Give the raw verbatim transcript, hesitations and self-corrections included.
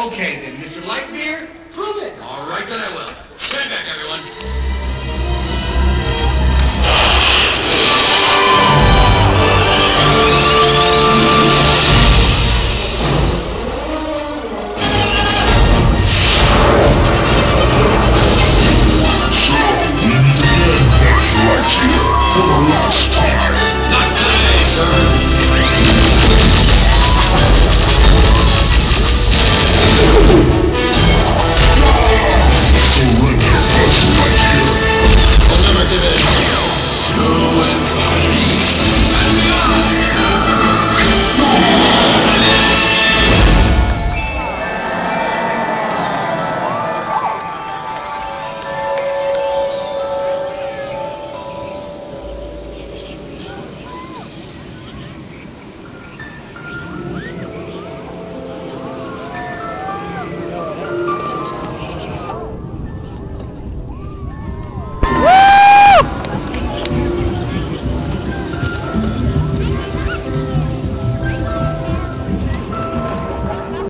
Okay, then, Mister Lightbeer, prove it. All right, then I will. Stand back, everyone.